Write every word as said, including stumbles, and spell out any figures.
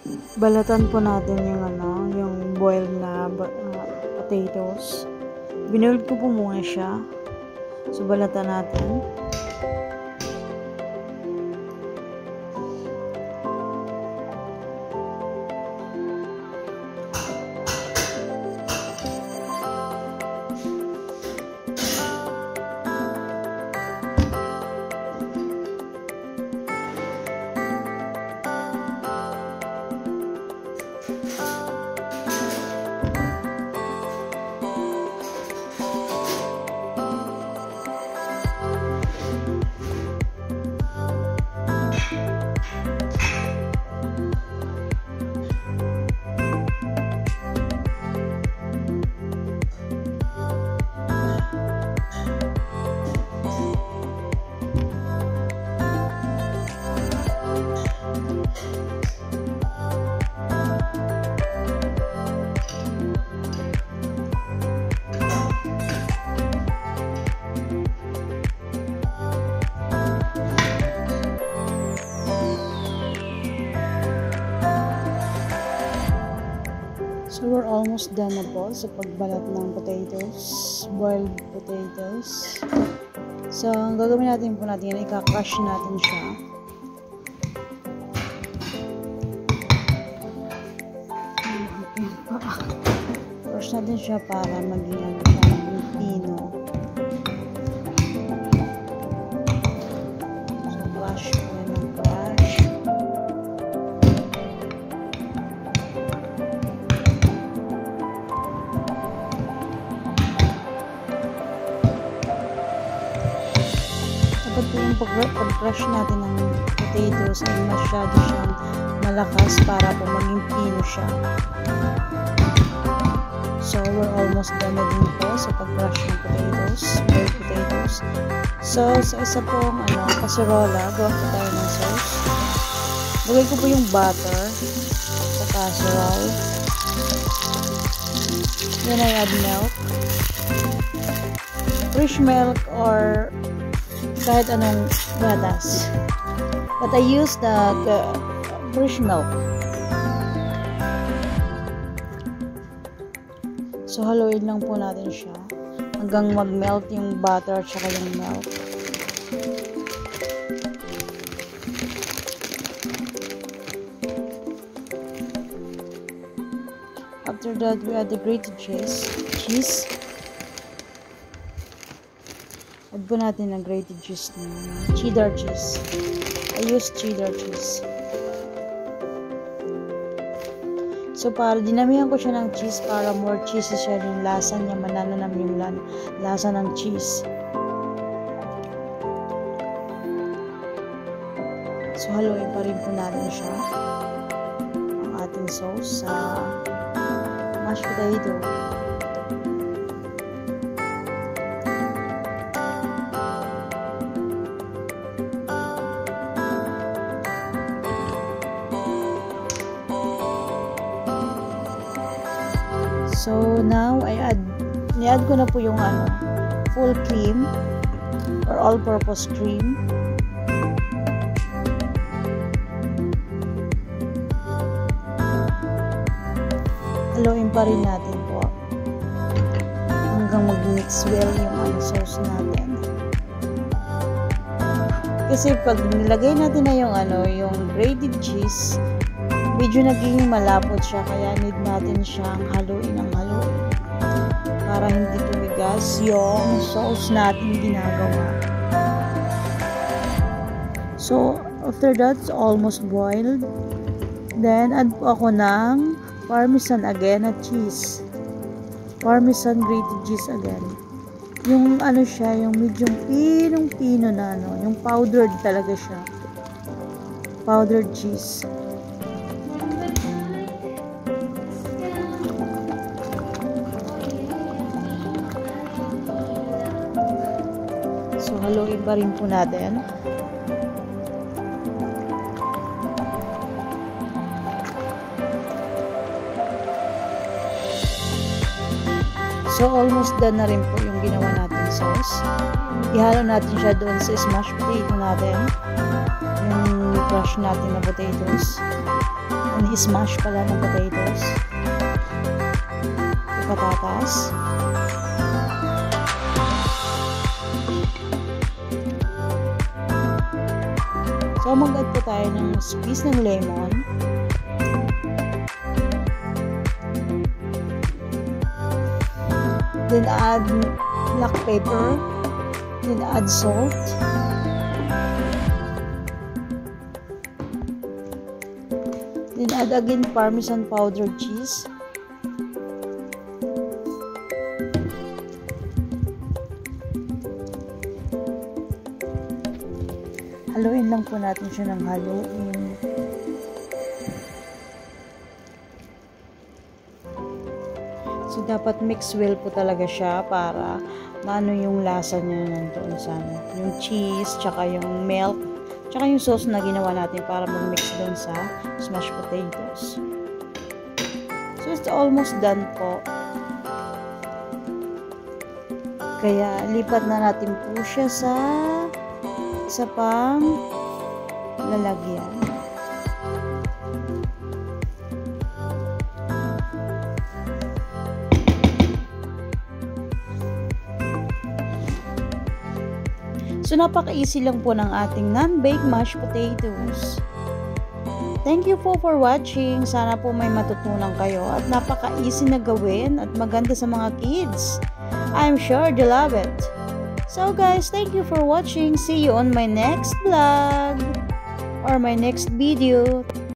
balatan po natin yung ano, yung boiled na uh, potatoes. Binoiled ko po muna siya. So, balatan natin. So, we're almost done na po sa pagbalat ng potatoes, boiled potatoes. So, ang gagawin natin po natin, i-crush natin siya. Crush natin siya para maging ano siya, maging pino. So, crush po ng crush. Dapat po yung pag-crush natin ng potatoes ay masyado siyang malakas para po maging pino siya. So, we're almost done na din po sa pag-crush ng potatoes, boiled potatoes. So, sa isa pong ano, kaserola, gawa po tayo ng sauce. Lagay ko po yung butter sa casserole. Then, I add milk. Fresh milk or kahit anong gatas. But I use the uh, fresh milk. So, haluin lang po natin siya hanggang mag-melt yung butter at saka yung milk. After that, we add the grated cheese. Cheese. Add po natin ang grated cheese na cheddar cheese. I use cheddar cheese. So, para dinamihan ko siya ng cheese para more cheesy siya yung lasa niya. Mananam yung lasa ng cheese. So, haluin pa rin po natin siya. Ang ating sauce sa mashed potato. So, now, I add, i-add ko na po yung ano, full cream or all-purpose cream. Haluin pa rin natin po hanggang mag-mix well yung ano, sauce natin. Kasi pag nilagay natin na yung ano, yung grated cheese, medyo naging malapot siya, kaya need natin siyang haluin ng haluin para hindi tumigas yung sauce natin ginagawa. So, after that, it's almost boiled. Then, add po ako ng parmesan again at cheese. Parmesan grated cheese again. Yung ano siya, yung medyo pinong-pino na ano, yung powdered talaga siya. Powdered cheese. So, haluin pa rin po natin. So, almost done na rin po yung ginawa natin sauce. Ihalo natin siya doon sa smashed potato natin. Yung crush natin na potatoes. And i-smash pala ng potatoes. Patatas. So, mag-add po tayo ng squeeze ng lemon. Then, add black pepper. Then, add salt. Then, add again parmesan powdered cheese. Haluin lang po natin siya ng haluin. So, dapat mix well po talaga siya para maano yung lasa niya nandoon sa yung cheese, tsaka yung milk, tsaka yung sauce na ginawa natin para mag-mix doon sa smashed potatoes. So, it's almost done po. Kaya, lipat na natin po siya sa isa pang lalagyan. So, napaka-easy lang po ng ating non-baked mashed potatoes. Thank you po for watching. Sana po may matutunan kayo at napaka-easy na gawin at maganda sa mga kids. I'm sure they love it. So guys, thank you for watching. See you on my next vlog or my next video.